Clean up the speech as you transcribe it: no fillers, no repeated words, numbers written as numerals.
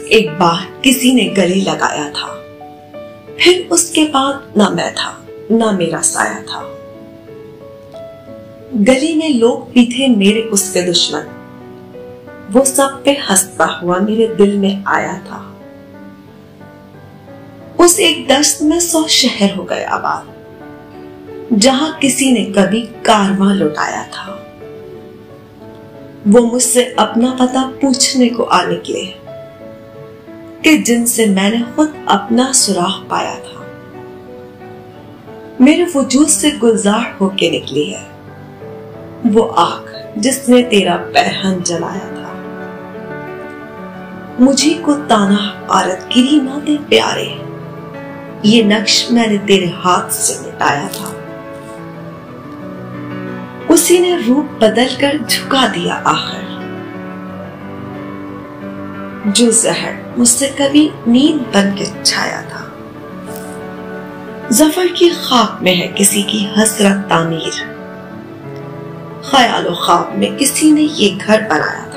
एक बार किसी ने गले लगाया था, फिर उसके बाद ना मैं था ना मेरा साया था। गली में लोग भी थे मेरे उसके दुश्मन, वो सब पे हंसता हुआ मेरे दिल में आया था। उस एक दस्त में 100 शहर हो गए आबाद, जहां किसी ने कभी कारवां लुटाया था। वो मुझसे अपना पता पूछने को आ निकले कि जिनसे मैंने खुद अपना सुराग पाया था। मेरे वजूद से गुलजार होके निकली है वो आग जिसने तेरा पैरहन जलाया था। मुझे को ताना आरतगिरी ना दे प्यारे, ये नक्श मैंने तेरे हाथ से मिटाया था। उसी ने रूप बदल कर झुका दिया आखिर, जो जहर मुझसे कभी नींद बन के छाया था। जफर की खाक में है किसी की हसरत तामीर, ख्याल ख्वाब में किसी ने ये घर बनाया।